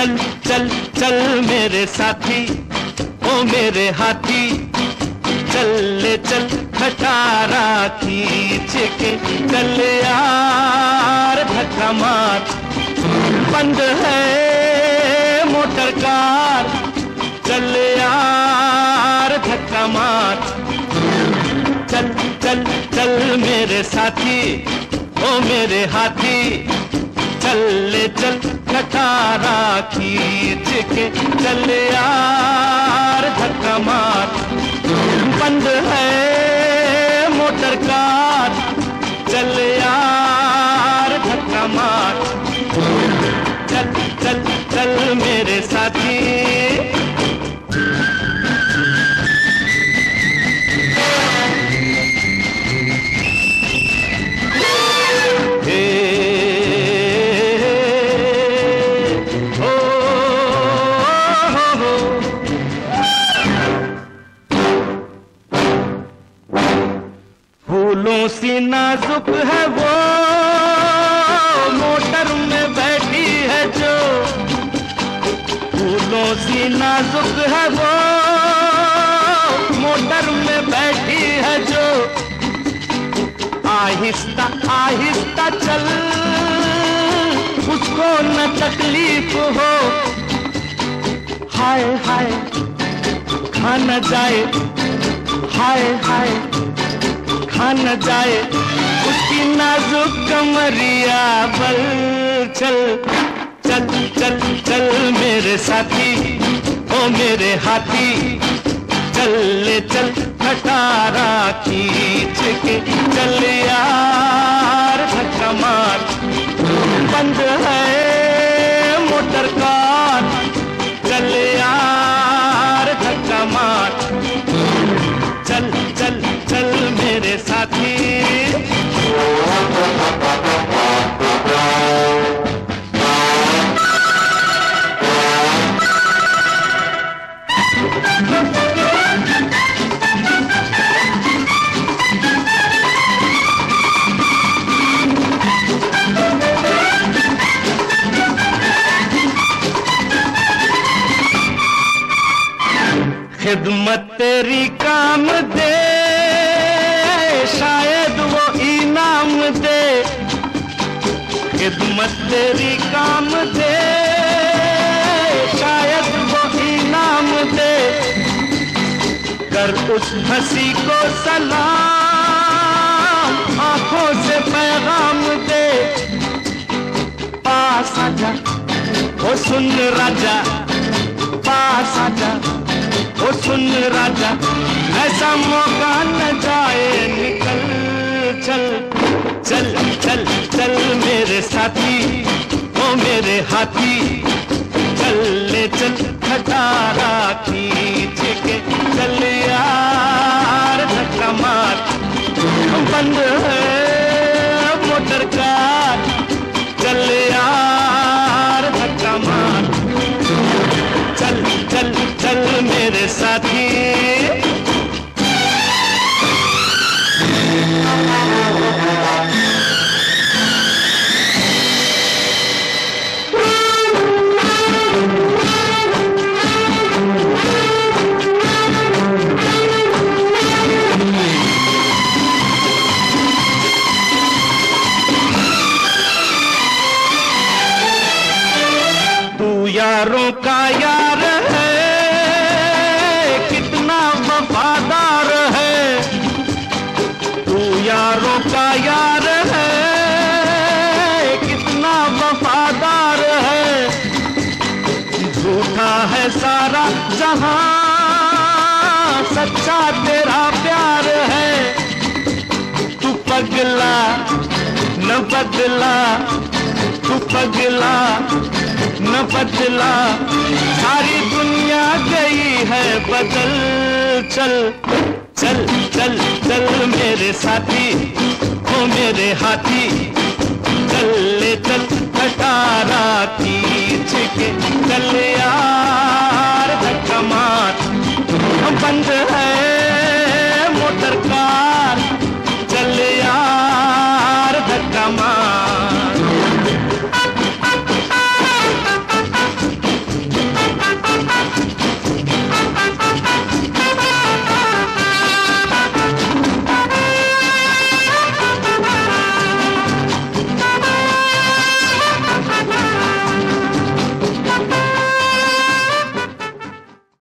चल चल चल मेरे साथी, ओ मेरे हाथी, चल ले चल खटारा खींच के, चल यार धक्का मार, बंद है मोटर कार, चल यार धक्का मार, चल चल चल मेरे साथी, ओ मेरे हाथी, चल ले चल खटारा खींच के, चल यार धक्का मार, बंद है मोटर कार, चल यार धक्का मार, चल चल चल मेरे साथी। फूलों सी नाजुक है वो, मोटर में बैठी है जो, फूलों सी नाजुक है वो, मोटर में बैठी है जो, आहिस्ता आहिस्ता चल, उसको न तकलीफ हो, हाय हाय खा न जाए, हाय हाय खा न जाए उसकी नाजुक कमरिया बल, चल चल चल चल मेरे साथी, ओ मेरे हाथी, चल ले चल खटारा खींच के, चल यार धक्का मार, बंद है मोटर कार, चल यार धक्का मार, चल चल चल मेरे साथी। खिदमत तेरी काम दे, शायद वो इनाम दे, खिदमत तेरी काम दे, शायद वो इनाम दे, कर उस हंसी को सलाम, आंखों से पैगाम दे, पास आजा ओ सुन राजा, पास आजा ओ सुन राजा, ऐसा मौका न जाए निकल, चल चल चल चल मेरे साथी, ओ मेरे हाथी, चल ले चल खटारा खींच के, चल यार धक्का मार, बंद है मोटर कार, चल यार धक्का मार, चल चल चल मेरे साथी। तू यारों का यार है, कितना वफादार है, तू यारों का यार है, कितना वफादार है, झूठा है सारा जहां, सच्चा तेरा प्यार है, तू पगला न बदला, तू पगला न बदला, सारी दुनिया गई है बदल, चल चल चल चल मेरे साथी, ओ मेरे हाथी, चल ले चल खटारा खींच के, चल यार